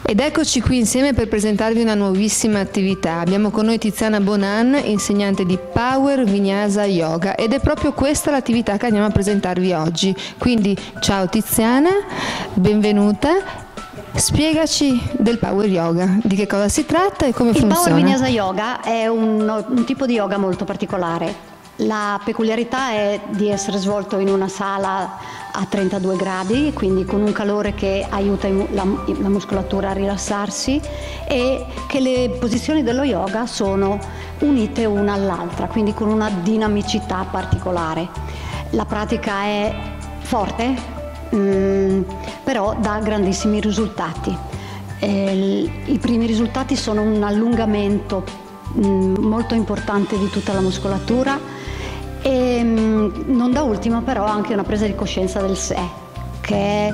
Ed eccoci qui insieme per presentarvi una nuovissima attività. Abbiamo con noi Tiziana Bonan, insegnante di Power Vinyasa Yoga, ed è proprio questa l'attività che andiamo a presentarvi oggi. Quindi ciao Tiziana, benvenuta. Spiegaci del Power Yoga, di che cosa si tratta e come funziona. Il Power Vinyasa Yoga è un tipo di yoga molto particolare. La peculiarità è di essere svolto in una sala a 32 gradi, quindi con un calore che aiuta la muscolatura a rilassarsi, e che le posizioni dello yoga sono unite una all'altra, quindi con una dinamicità particolare. La pratica è forte, però dà grandissimi risultati. I primi risultati sono un allungamento molto importante di tutta la muscolatura e non da ultimo però anche una presa di coscienza del sé, che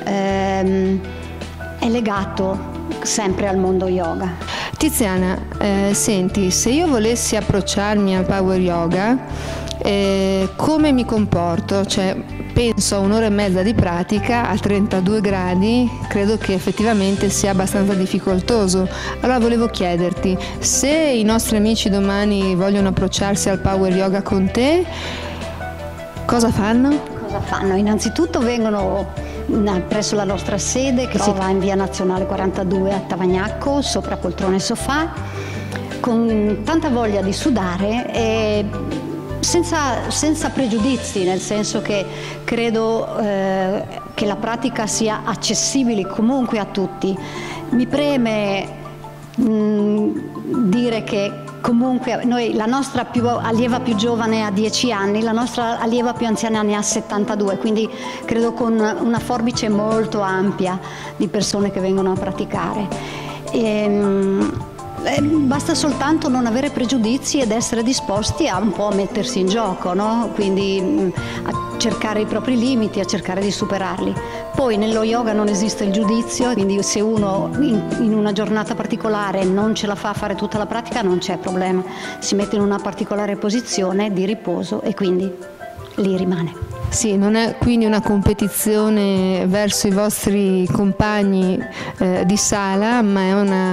è legato sempre al mondo yoga. Tiziana, senti, se io volessi approcciarmi al Power Yoga, come mi comporto? Cioè, penso a un'ora e mezza di pratica a 32 gradi, credo che effettivamente sia abbastanza difficoltoso. Allora volevo chiederti, se i nostri amici domani vogliono approcciarsi al Power Yoga con te, cosa fanno? Cosa fanno? Innanzitutto vengono presso la nostra sede, che si trova in via Nazionale 42 a Tavagnacco, sopra poltrone e sofà, con tanta voglia di sudare e senza pregiudizi, nel senso che credo che la pratica sia accessibile comunque a tutti. Mi preme dire che comunque noi, la nostra allieva più giovane ha 10 anni, la nostra allieva più anziana ne ha 72, quindi credo con una forbice molto ampia di persone che vengono a praticare. Basta soltanto non avere pregiudizi ed essere disposti a un po' mettersi in gioco, no? Quindi a cercare i propri limiti, a cercare di superarli. Poi nello yoga non esiste il giudizio, quindi se uno in una giornata particolare non ce la fa a fare tutta la pratica non c'è problema, si mette in una particolare posizione di riposo e quindi lì rimane. Sì, non è quindi una competizione verso i vostri compagni di sala, ma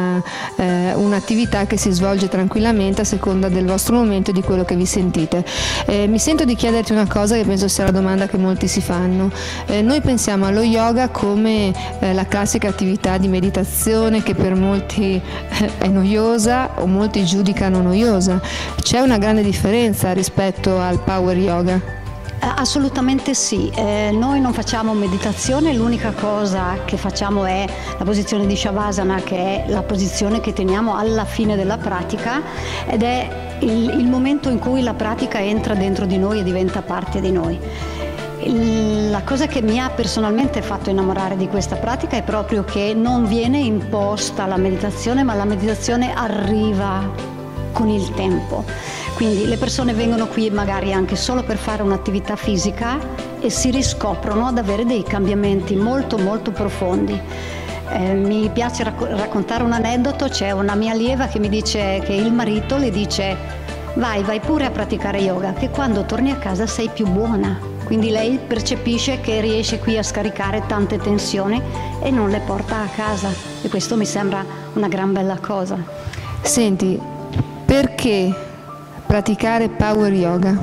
è un'attività che si svolge tranquillamente a seconda del vostro momento e di quello che vi sentite. Mi sento di chiederti una cosa che penso sia la domanda che molti si fanno. Noi pensiamo allo yoga come la classica attività di meditazione che per molti è noiosa o molti giudicano noiosa. C'è una grande differenza rispetto al Power Yoga? Assolutamente sì, noi non facciamo meditazione, l'unica cosa che facciamo è la posizione di Shavasana, che è la posizione che teniamo alla fine della pratica ed è il momento in cui la pratica entra dentro di noi e diventa parte di noi. La cosa che mi ha personalmente fatto innamorare di questa pratica è proprio che non viene imposta la meditazione, ma la meditazione arriva con il tempo. Quindi le persone vengono qui magari anche solo per fare un'attività fisica e si riscoprono ad avere dei cambiamenti molto molto profondi. Mi piace raccontare un aneddoto. C'è una mia allieva che mi dice che il marito le dice vai pure a praticare yoga, che quando torni a casa sei più buona. Quindi lei percepisce che riesce qui a scaricare tante tensioni e non le porta a casa, e questo mi sembra una gran bella cosa. Senti, perché praticare Power Yoga?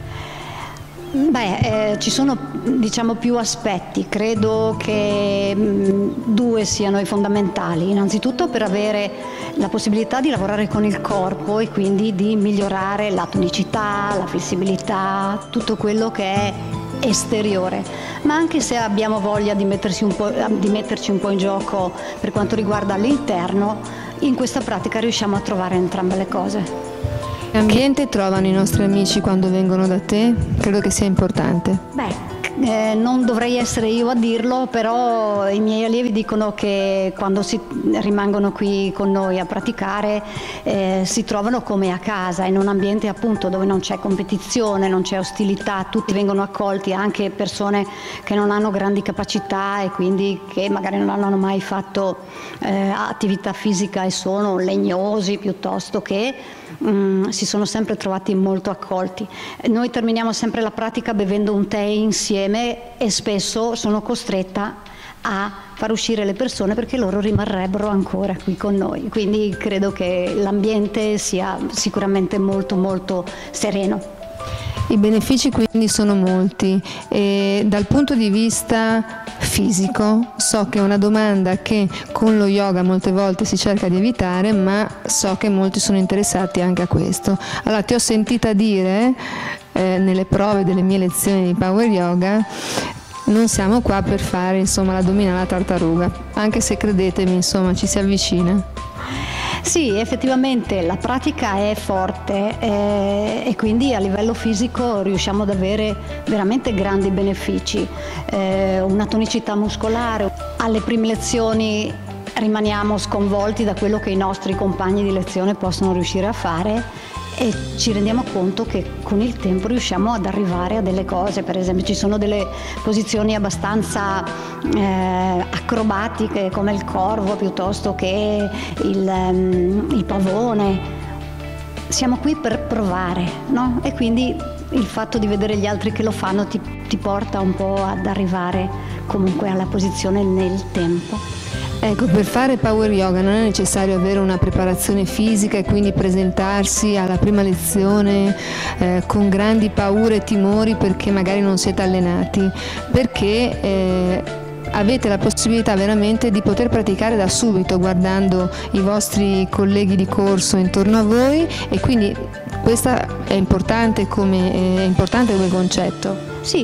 Ci sono diciamo più aspetti, credo che due siano i fondamentali. Innanzitutto per avere la possibilità di lavorare con il corpo e quindi di migliorare la tonicità, la flessibilità, tutto quello che è esteriore, ma anche se abbiamo voglia di metterci un po' in gioco per quanto riguarda l'interno, in questa pratica riusciamo a trovare entrambe le cose. Che ambiente trovano i nostri amici quando vengono da te? Credo che sia importante. Non dovrei essere io a dirlo, però i miei allievi dicono che quando rimangono qui con noi a praticare si trovano come a casa, in un ambiente appunto dove non c'è competizione, non c'è ostilità, tutti vengono accolti, anche persone che non hanno grandi capacità e quindi che magari non hanno mai fatto attività fisica e sono legnosi piuttosto che si sono sempre trovati molto accolti. Noi terminiamo sempre la pratica bevendo un tè insieme e spesso sono costretta a far uscire le persone, perché loro rimarrebbero ancora qui con noi. Quindi credo che l'ambiente sia sicuramente molto molto sereno. I benefici quindi sono molti e dal punto di vista fisico so che è una domanda che con lo yoga molte volte si cerca di evitare, ma so che molti sono interessati anche a questo. Allora, ti ho sentita dire nelle prove delle mie lezioni di Power Yoga, non siamo qua per fare insomma l'addominale alla tartaruga, anche se credetemi insomma ci si avvicina. Sì, effettivamente la pratica è forte e quindi a livello fisico riusciamo ad avere veramente grandi benefici, una tonicità muscolare. Alle prime lezioni rimaniamo sconvolti da quello che i nostri compagni di lezione possono riuscire a fare e ci rendiamo conto che con il tempo riusciamo ad arrivare a delle cose. Per esempio ci sono delle posizioni abbastanza acrobatiche come il corvo piuttosto che il pavone. Siamo qui per provare, no? E quindi il fatto di vedere gli altri che lo fanno ti porta un po' ad arrivare comunque alla posizione nel tempo. Ecco, per fare Power Yoga non è necessario avere una preparazione fisica e quindi presentarsi alla prima lezione con grandi paure e timori perché magari non siete allenati, perché avete la possibilità veramente di poter praticare da subito guardando i vostri colleghi di corso intorno a voi, e quindi questo è importante come concetto. Sì,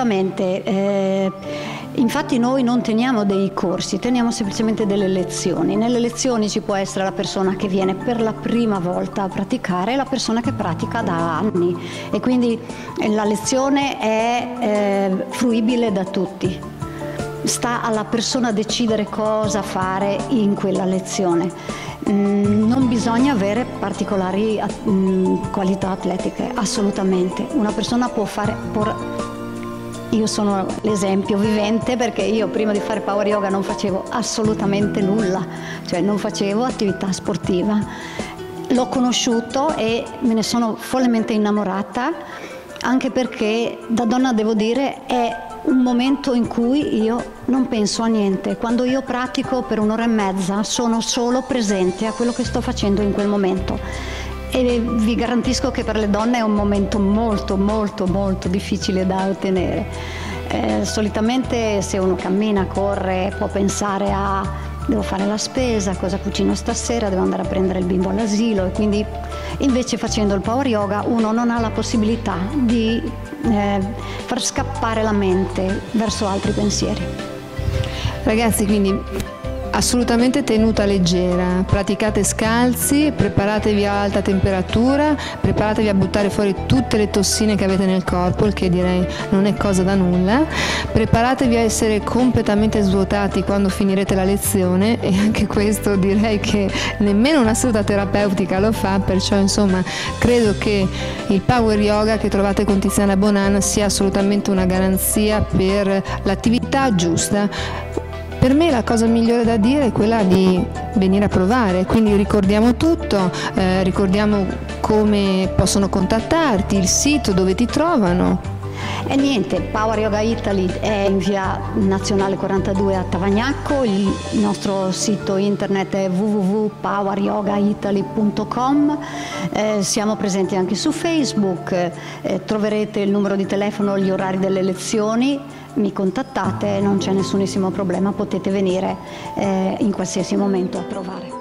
assolutamente. Infatti noi non teniamo dei corsi, teniamo semplicemente delle lezioni. Nelle lezioni ci può essere la persona che viene per la prima volta a praticare e la persona che pratica da anni, e quindi la lezione è fruibile da tutti. Sta alla persona decidere cosa fare in quella lezione. Non bisogna avere particolari qualità atletiche, assolutamente. Una persona può fare... Io sono l'esempio vivente, perché io prima di fare Power Yoga non facevo assolutamente nulla, cioè non facevo attività sportiva. L'ho conosciuto e me ne sono follemente innamorata, anche perché da donna devo dire è un momento in cui io non penso a niente. Quando io pratico per un'ora e mezza sono solo presente a quello che sto facendo in quel momento. E vi garantisco che per le donne è un momento molto molto molto difficile da ottenere. Solitamente se uno cammina, corre, può pensare a devo fare la spesa, cosa cucino stasera, devo andare a prendere il bimbo all'asilo, e quindi invece facendo il Power Yoga uno non ha la possibilità di far scappare la mente verso altri pensieri. Ragazzi, quindi assolutamente tenuta leggera, praticate scalzi, preparatevi a alta temperatura, preparatevi a buttare fuori tutte le tossine che avete nel corpo, il che direi non è cosa da nulla, preparatevi a essere completamente svuotati quando finirete la lezione, e anche questo direi che nemmeno una seduta terapeutica lo fa, perciò insomma credo che il Power Yoga che trovate con Tiziana Bonanno sia assolutamente una garanzia per l'attività giusta. Per me la cosa migliore da dire è quella di venire a provare, quindi ricordiamo tutto, ricordiamo come possono contattarti, il sito dove ti trovano. E niente, Power Yoga Italy è in via Nazionale 42 a Tavagnacco, il nostro sito internet è www.poweryogaitaly.com, siamo presenti anche su Facebook, troverete il numero di telefono, gli orari delle lezioni, mi contattate, non c'è nessunissimo problema, potete venire in qualsiasi momento a provare.